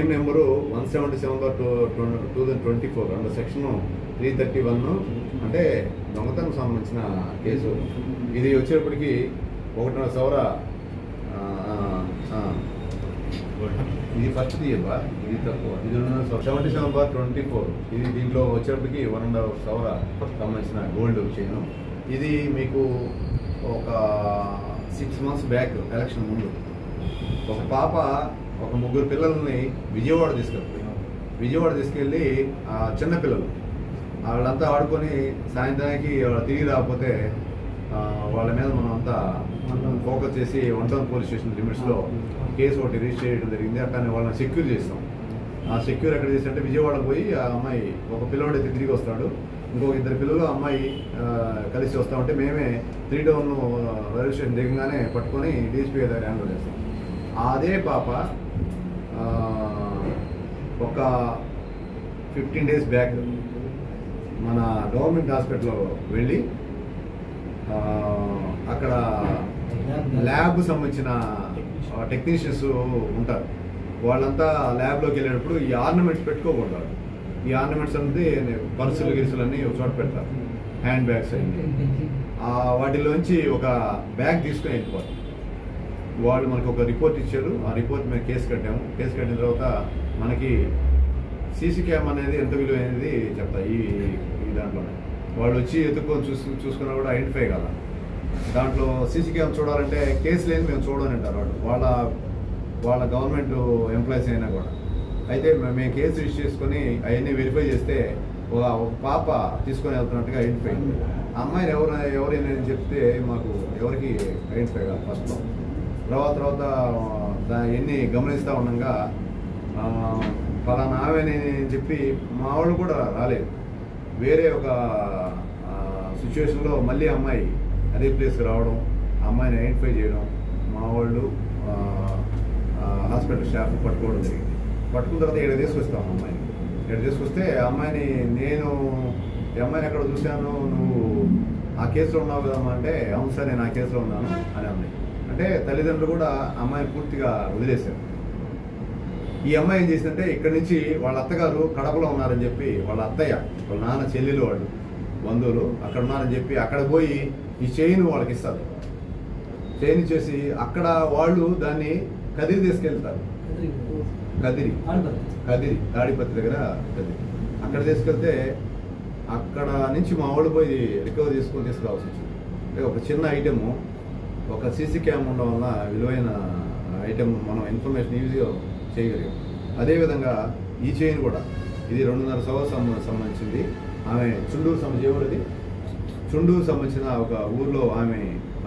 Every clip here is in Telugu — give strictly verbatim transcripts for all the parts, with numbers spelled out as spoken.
Crime number one seventy seven bar two two thousand twenty four under section three thirty one అంటే దొంగతనం సంబంధించిన కేసు. ఇది వచ్చేటప్పటికి ఒకటిన్నర సవర ఇది ఫస్ట్ తీయబా, ఇది తక్కువ, ఇది seventy seven bar twenty four ఇది దీంట్లో వచ్చేటప్పటికి వన్ అండ్ హాఫ్ సవర సంబంధించిన గోల్డ్ చైన్. ఇది మీకు ఒక సిక్స్ మంత్స్ బ్యాక్ ఎలక్షన్ ముందు ఒక పాప ఒక ముగ్గురు పిల్లల్ని విజయవాడ తీసుకెళ్ళిపోయి విజయవాడ తీసుకెళ్ళి చిన్నపిల్లలు వాళ్ళంతా ఆడుకొని సాయంత్రానికి తిరిగి రాకపోతే వాళ్ళ మీద మనం అంతా ఫోకస్ చేసి వన్ టౌన్ పోలీస్ స్టేషన్ లిమిట్స్లో కేసు ఒకటి రిజిస్టర్ చేయడం జరిగింది. అట్లానే వాళ్ళని సెక్యూర్ చేస్తాం. ఆ సెక్యూర్ ఎక్కడ చేసి అంటే విజయవాడకు పోయి ఆ అమ్మాయి ఒక పిల్లవాడు అయితే తిరిగి వస్తాడు, ఇంకొక ఇద్దరు పిల్లలు అమ్మాయి కలిసి వస్తూ ఉంటే మేమే త్రీ టౌన్ రైల్వే స్టేషన్ దిగంగానే పట్టుకొని డీఎస్పీ దగ్గర హ్యాండిల్ చేస్తాం. అదే పాప ఒక ఫిఫ్టీన్ డేస్ బ్యాక్ మన గవర్నమెంట్ హాస్పిటల్లో వెళ్ళి అక్కడ ల్యాబ్ సంబంధించిన టెక్నీషియన్స్ ఉంటారు, వాళ్ళంతా ల్యాబ్లోకి వెళ్ళేటప్పుడు ఈ ఆర్నమెంట్స్ పెట్టుకోకూడదు. ఈ ఆర్నమెంట్స్ అనేది పర్సులు గిరుసులు అన్నీ ఒక చోట పెడతారు, హ్యాండ్ బ్యాగ్స్ అన్నీ. వాటిలోంచి ఒక బ్యాగ్ తీసుకొని వెళ్ళిపోతారు. వాళ్ళు మనకు ఒక రిపోర్ట్ ఇచ్చారు, ఆ రిపోర్ట్ మేము కేసు కట్టాము. కేసు కట్టిన తర్వాత మనకి సీసీ క్యామ్ అనేది ఎంత విలువైనది చెప్తాయి ఈ ఈ దాంట్లోనే. వాళ్ళు వచ్చి ఎత్తుక్కొని చూసు చూసుకున్నా కూడా ఐడెంటిఫై కదా. దాంట్లో సీసీ క్యామ్ చూడాలంటే కేసు లేని మేము చూడని అంటారు వాళ్ళు, వాళ్ళ వాళ్ళ గవర్నమెంట్ ఎంప్లాయీస్ అయినా కూడా. అయితే మేము కేసు రిజిస్టర్ చేసుకొని అవన్నీ వెరిఫై చేస్తే ఒక పాప తీసుకొని వెళ్తున్నట్టుగా ఐడెంటిఫై అయింది. ఆ అమ్మాయిని ఎవరు ఎవరైనా చెప్తే మాకు ఎవరికి ఐడెంటిఫై కాదు ఫస్ట్లో. తర్వాత తర్వాత దాన్ని గమనిస్తూ ఉండగా ఫలానా ఆమెని చెప్పి మా వాళ్ళు కూడా రాలేదు. వేరే ఒక సిచ్యువేషన్లో మళ్ళీ అమ్మాయి అదే ప్లేస్కి రావడం, అమ్మాయిని ఐడెంటిఫై చేయడం, మా వాళ్ళు హాస్పిటల్ స్టాఫ్ పట్టుకోవడం జరిగింది. పట్టుకున్న తర్వాత ఇక్కడ తీసుకొస్తాం అమ్మాయిని. ఇక్కడ తీసుకొస్తే అమ్మాయిని నేను ఈ అమ్మాయిని ఎక్కడ చూశాను, నువ్వు ఆ కేసులో ఉన్నావు కదమ్మా అంటే, అవును సార్ నేను ఆ కేసులో ఉన్నాను అని అంది. అంటే తల్లిదండ్రులు కూడా అమ్మాయిని పూర్తిగా వదిలేశారు. ఈ అమ్మాయి ఏం చేసిందంటే ఇక్కడి నుంచి వాళ్ళ అత్తగారు కడపలో ఉన్నారని చెప్పి, వాళ్ళ అత్తయ్య వాళ్ళ నాన్న చెల్లెలు వాళ్ళు బంధువులు అక్కడ ఉన్నారని చెప్పి అక్కడ పోయి ఈ చైన్ వాళ్ళకి ఇస్తారు. చైన్ ఇచ్చేసి అక్కడ వాళ్ళు దాన్ని కదిరి తీసుకెళ్తారు. కదిరి కదిరి తాడిపత్రి దగ్గర కదిరి అక్కడ తీసుకెళ్తే అక్కడ నుంచి మా వాళ్ళు పోయి రికవర్ చేసుకొని తీసుకురావాల్సి వచ్చింది. అంటే ఒక చిన్న ఐటెము, ఒక సీసీ క్యామ్ ఉండడం వల్ల విలువైన ఐటెం మనం ఇన్ఫర్మేషన్ ఈజీగా చేయగలిగాం. అదేవిధంగా ఈ చైన్ కూడా ఇది రెండున్నర సంవత్సరం సంబంధించింది. ఆమె చుండూరు సంబంధించి చుండూరు సంబంధించిన ఒక ఊర్లో ఆమె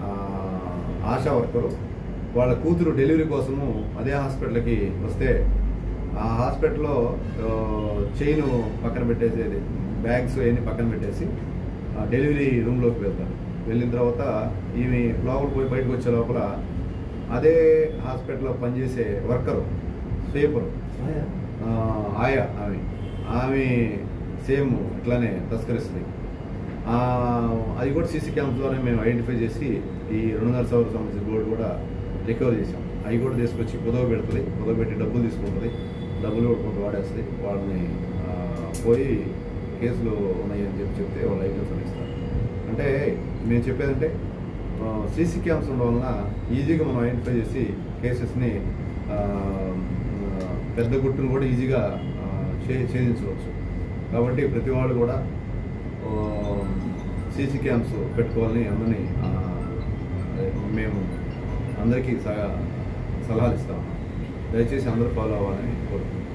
ఆశా వర్కరు, వాళ్ళ కూతురు డెలివరీ కోసము అదే హాస్పిటల్కి వస్తే ఆ హాస్పిటల్లో చైన్ పక్కన పెట్టేసి బ్యాగ్స్ అవన్నీ పక్కన పెట్టేసి డెలివరీ రూమ్లోకి వెళ్తారు. వెళ్ళిన తర్వాత ఈమె లోపల పోయి బయటకు వచ్చే లోపల అదే హాస్పిటల్లో పనిచేసే వర్కరు స్వీపరు ఆయా ఆమె ఆమె సేమ్ ఇట్లానే తస్కరిస్తుంది. అది కూడా సీసీ క్యామ్స్ ద్వారా మేము ఐడెంటిఫై చేసి ఈ రెండున్నర సంవత్సరం సంబంధించిన గోల్డ్ కూడా రికవర్ చేసాం. అవి కూడా తీసుకొచ్చి కుదవ పెడుతుంది, కుదవ పెట్టి డబ్బులు తీసుకుంటుంది, డబ్బులు కూడా కొంత వాడేస్తుంది. వాళ్ళని పోయి కేసులు ఉన్నాయని చెప్పి చెప్తే వాళ్ళు ఐటమ్స్ అని ఇస్తారు. అంటే మేము చెప్పేదంటే సీసీ క్యామ్స్ ఉండడం వలన ఈజీగా మనం ఐడెంటిఫై చేసి కేసెస్ని పెద్ద గుట్టును కూడా ఈజీగా ఛేదించవచ్చు. కాబట్టి ప్రతి వాళ్ళు కూడా సీసీ క్యామ్స్ పెట్టుకోవాలని అందరినీ మేము అందరికీ సలహాలు ఇస్తాము. దయచేసి అందరూ ఫాలో అవ్వాలని కోరుకుంటున్నాం.